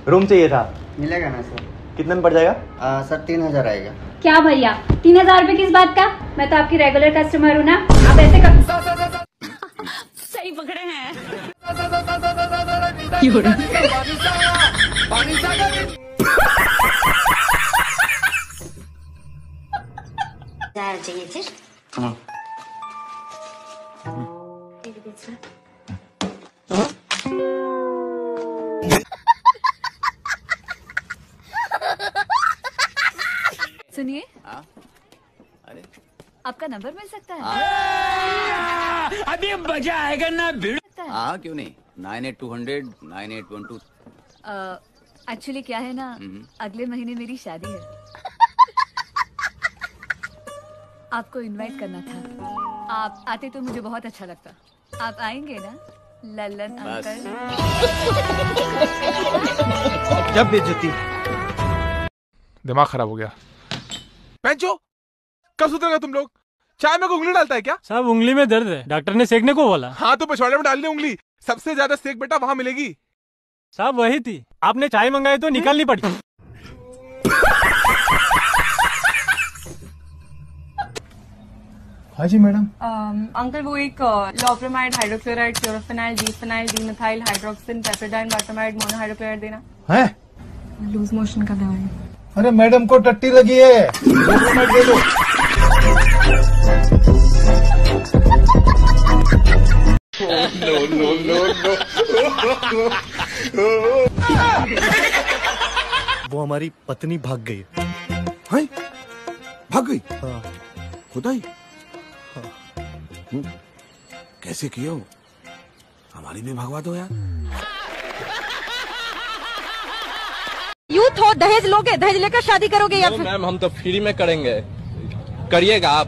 Room चाहिए था। मिलेगा ना सर? कितने में पड़ जाएगा? सर 3000 आएगा। क्या भैया 3000 रुपए किस बात का? मैं तो आपकी रेगुलर कस्टमर हूँ ना, आप ऐसे कर... सही पकड़े हैं। Sadece getir. Tamam. Biri lütfen. सुनिए। अरे आपका नंबर मिल सकता है? अभी मजा आएगा ना भिड़। सकता है? हाँ क्यों नहीं, 9820 9812। एक्चुअली क्या है ना, अगले महीने मेरी शादी है। आपको इनवाइट करना था, आप आते तो मुझे बहुत अच्छा लगता। आप आएंगे ना लल्लन अंकल? जब बेइज्जती। दिमाग खराब हो गया। पेंचो कब सुधरेगा तुम लोग? चाय में उंगली डालता है क्या? साहब उंगली में दर्द है, डॉक्टर ने सेकने को बोला। हाँ तो पिछवाड़े में डालनी उंगली, सबसे ज्यादा सेक बेटा वहाँ मिलेगी। साहब वही थी, आपने चाय मंगाई तो निकालनी पड़ी। हाँ जी मैडम। अंकल वो एक लॉप्रोमाइड, हाइड्रोक्लोराइड, क्लोरोफेनाइल, डीफेनाइल, डीमिथाइल, हाइड्रोक्सिन, पेप्रिडाइन, बाटोमाइड, मोनोहाइड्रोक्लोराइड देना है? लूज मोशन का दवाई। अरे मैडम को टट्टी लगी है, दे दो। वो हमारी पत्नी भाग गई। हैं? भाग गई? हाँ। खुदाई? कैसे किया हो? हमारी भी भगवा दो यार। यूथ हो, दहेज लोगे? दहेज लेकर शादी करोगे या फिर? मैम हम तो फ्री में करेंगे, करिएगा आप।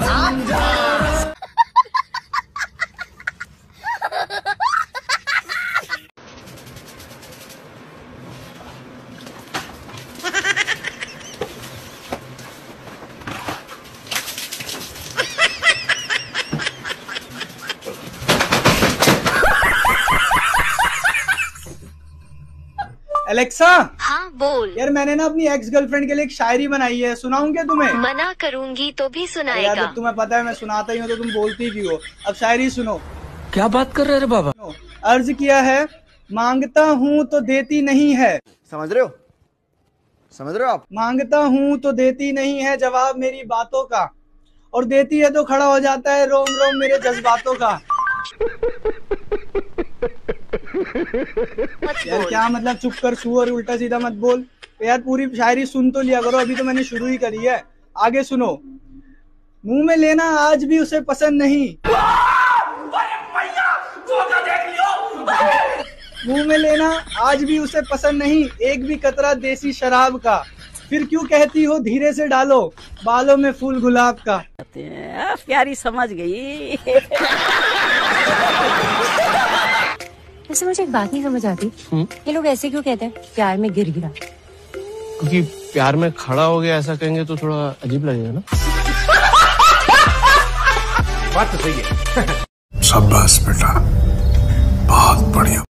एलेक्सा। हाँ बोल। यार मैंने ना अपनी एक्स गर्लफ्रेंड के लिए एक शायरी बनाई है, सुनाऊं क्या तुम्हें? मना करूंगी तो भी यार सुनाएगा। जब तुम्हें पता है मैं सुनाता ही हूँ तो तुम बोलती क्यों हो? अब शायरी सुनो। क्या बात कर रहे रे बाबा? अर्ज किया है, मांगता हूँ तो देती नहीं है। समझ रहे हो? समझ रहे हो आप? मांगता हूँ तो देती नहीं है जवाब मेरी बातों का, और देती है तो खड़ा हो जाता है रोम रोम मेरे जज्बातों का। यार क्या मतलब चुप कर सुअर, उल्टा सीधा मत बोल। तो यार पूरी शायरी सुन तो लिया करो, अभी तो मैंने शुरू ही करी है। आगे सुनो। मुंह में लेना आज भी उसे पसंद नहीं। मुंह में लेना आज भी उसे पसंद नहीं, एक भी कतरा देसी शराब का। फिर क्यों कहती हो धीरे से डालो बालों में फूल गुलाब का। प्यारी समझ गई। वैसे मुझे एक बात नहीं समझ आती, ये लोग ऐसे क्यों कहते हैं प्यार में गिर गिरा? क्योंकि प्यार में खड़ा हो गया ऐसा कहेंगे तो थोड़ा अजीब लगेगा ना। बात तो सही है। शाबाश बेटा, बहुत बढ़िया।